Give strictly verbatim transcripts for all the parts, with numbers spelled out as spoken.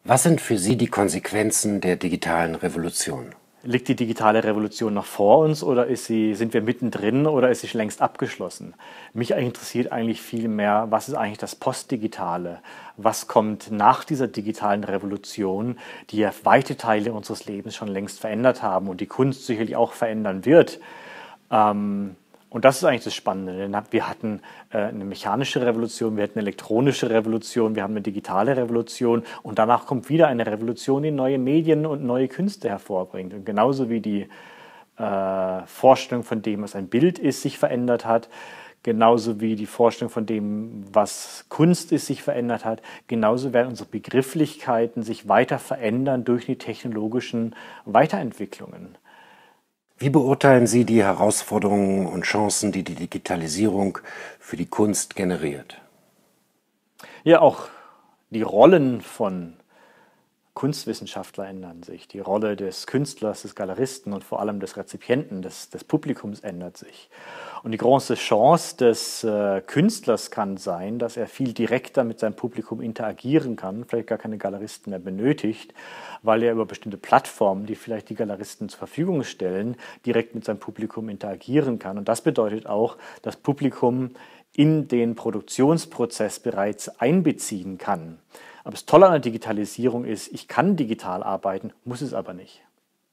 Was sind für Sie die Konsequenzen der digitalen Revolution? Liegt die digitale Revolution noch vor uns oder ist sie, sind wir mittendrin oder ist sie schon längst abgeschlossen? Mich interessiert eigentlich viel mehr, was ist eigentlich das Postdigitale? Was kommt nach dieser digitalen Revolution, die ja weite Teile unseres Lebens schon längst verändert haben und die Kunst sicherlich auch verändern wird? Ähm, Und das ist eigentlich das Spannende. Wir hatten äh, eine mechanische Revolution, wir hatten eine elektronische Revolution, wir haben eine digitale Revolution und danach kommt wieder eine Revolution, die neue Medien und neue Künste hervorbringt. Und genauso wie die äh, Vorstellung von dem, was ein Bild ist, sich verändert hat, genauso wie die Vorstellung von dem, was Kunst ist, sich verändert hat, genauso werden unsere Begrifflichkeiten sich weiter verändern durch die technologischen Weiterentwicklungen. Wie beurteilen Sie die Herausforderungen und Chancen, die die Digitalisierung für die Kunst generiert? Ja, auch die Rollen von Kunstwissenschaftler ändern sich. Die Rolle des Künstlers, des Galeristen und vor allem des Rezipienten, des, des Publikums ändert sich. Und die große Chance des äh, Künstlers kann sein, dass er viel direkter mit seinem Publikum interagieren kann, vielleicht gar keine Galeristen mehr benötigt, weil er über bestimmte Plattformen, die vielleicht die Galeristen zur Verfügung stellen, direkt mit seinem Publikum interagieren kann. Und das bedeutet auch, dass Publikum in den Produktionsprozess bereits einbeziehen kann. Aber das Tolle an der Digitalisierung ist, ich kann digital arbeiten, muss es aber nicht.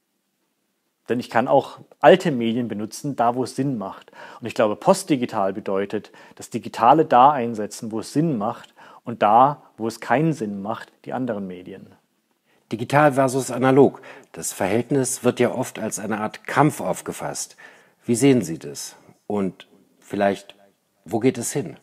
Denn ich kann auch alte Medien benutzen, da wo es Sinn macht. Und ich glaube, postdigital bedeutet, das Digitale da einsetzen, wo es Sinn macht und da, wo es keinen Sinn macht, die anderen Medien. Digital versus analog. Das Verhältnis wird ja oft als eine Art Kampf aufgefasst. Wie sehen Sie das? Und vielleicht, wo geht es hin?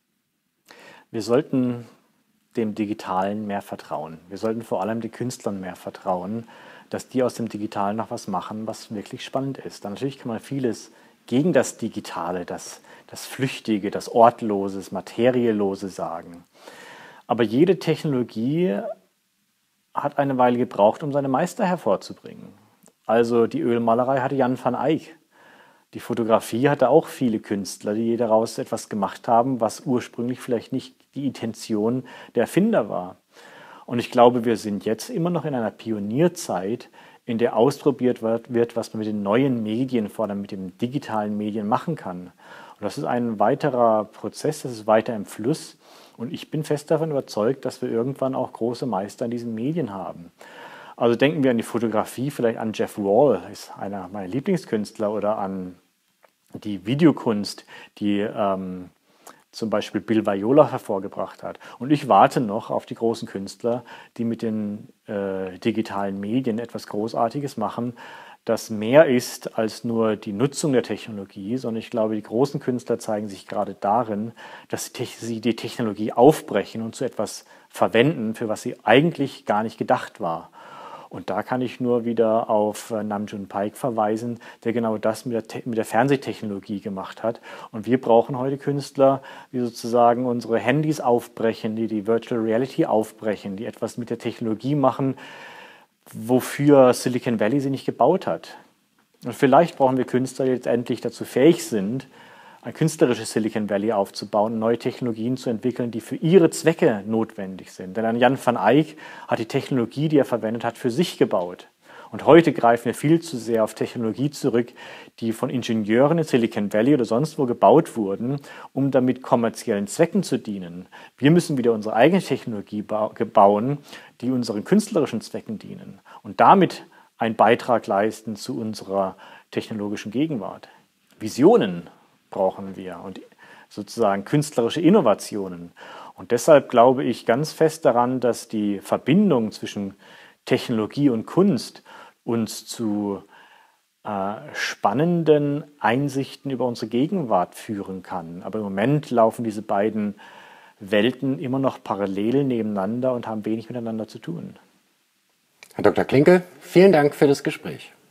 Wir sollten dem Digitalen mehr vertrauen. Wir sollten vor allem den Künstlern mehr vertrauen, dass die aus dem Digitalen noch was machen, was wirklich spannend ist. Dann natürlich kann man vieles gegen das Digitale, das, das Flüchtige, das Ortlose, das Materiellose sagen. Aber jede Technologie hat eine Weile gebraucht, um seine Meister hervorzubringen. Also die Ölmalerei hatte Jan van Eyck. Die Fotografie hatte auch viele Künstler, die daraus etwas gemacht haben, was ursprünglich vielleicht nicht die Intention der Erfinder war. Und ich glaube, wir sind jetzt immer noch in einer Pionierzeit, in der ausprobiert wird, was man mit den neuen Medien, vor allem mit den digitalen Medien machen kann. Und das ist ein weiterer Prozess, das ist weiter im Fluss. Und ich bin fest davon überzeugt, dass wir irgendwann auch große Meister in diesen Medien haben. Also denken wir an die Fotografie, vielleicht an Jeff Wall, ist einer meiner Lieblingskünstler, oder an die Videokunst, die ähm, zum Beispiel Bill Viola hervorgebracht hat. Und ich warte noch auf die großen Künstler, die mit den äh, digitalen Medien etwas Großartiges machen, das mehr ist als nur die Nutzung der Technologie, sondern ich glaube, die großen Künstler zeigen sich gerade darin, dass sie die Technologie aufbrechen und zu etwas verwenden, für was sie eigentlich gar nicht gedacht war. Und da kann ich nur wieder auf Nam June Paik verweisen, der genau das mit der, mit der Fernsehtechnologie gemacht hat. Und wir brauchen heute Künstler, die sozusagen unsere Handys aufbrechen, die die Virtual Reality aufbrechen, die etwas mit der Technologie machen, wofür Silicon Valley sie nicht gebaut hat. Und vielleicht brauchen wir Künstler, die jetzt endlich dazu fähig sind, ein künstlerisches Silicon Valley aufzubauen, neue Technologien zu entwickeln, die für ihre Zwecke notwendig sind. Denn Jan van Eyck hat die Technologie, die er verwendet hat, für sich gebaut. Und heute greifen wir viel zu sehr auf Technologie zurück, die von Ingenieuren in Silicon Valley oder sonst wo gebaut wurden, um damit kommerziellen Zwecken zu dienen. Wir müssen wieder unsere eigene Technologie bauen, die unseren künstlerischen Zwecken dienen und damit einen Beitrag leisten zu unserer technologischen Gegenwart. Visionen brauchen wir und sozusagen künstlerische Innovationen. Und deshalb glaube ich ganz fest daran, dass die Verbindung zwischen Technologie und Kunst uns zu äh, spannenden Einsichten über unsere Gegenwart führen kann. Aber im Moment laufen diese beiden Welten immer noch parallel nebeneinander und haben wenig miteinander zu tun. Herr Doktor Klinke, vielen Dank für das Gespräch.